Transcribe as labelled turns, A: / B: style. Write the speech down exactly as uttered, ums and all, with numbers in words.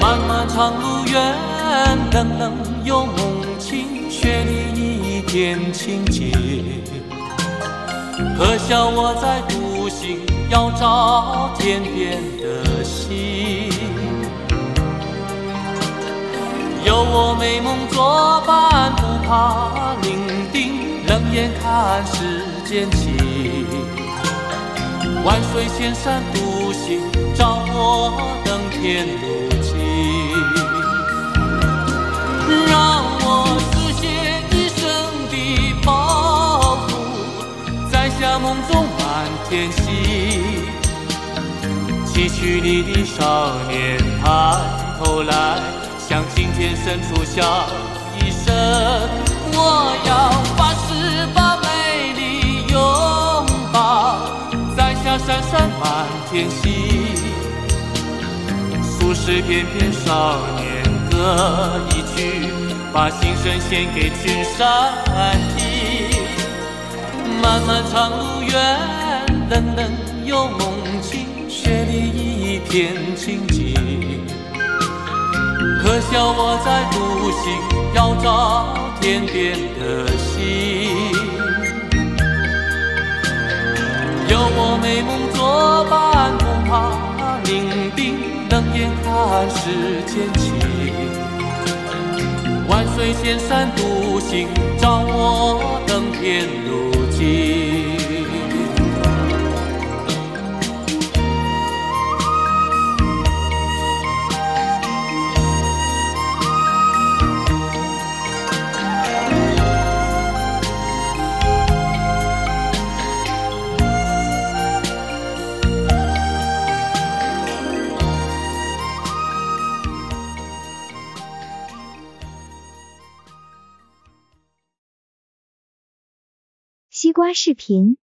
A: 漫漫长路远，冷冷有梦情，雪里一片情结。可笑我在独行，要找天边的星。有我美梦作伴，不怕伶仃，冷眼看世间情。万水千山独行，照我登天路径。让我实现一生的抱负，在夏梦中满天星。崎岖里的少年抬头来，向青天深处笑一声。我要发誓把美丽拥抱，在下闪闪满天星。俗世翩翩少年歌一曲，把心声献给群山听。漫漫长路远，冷冷有梦境，雪里一片情景。可笑我在独行，要找天边的星。有我美梦作伴，不怕伶仃，冷眼看世间情。万水千山独行，照我登天路径。
B: 西瓜视频。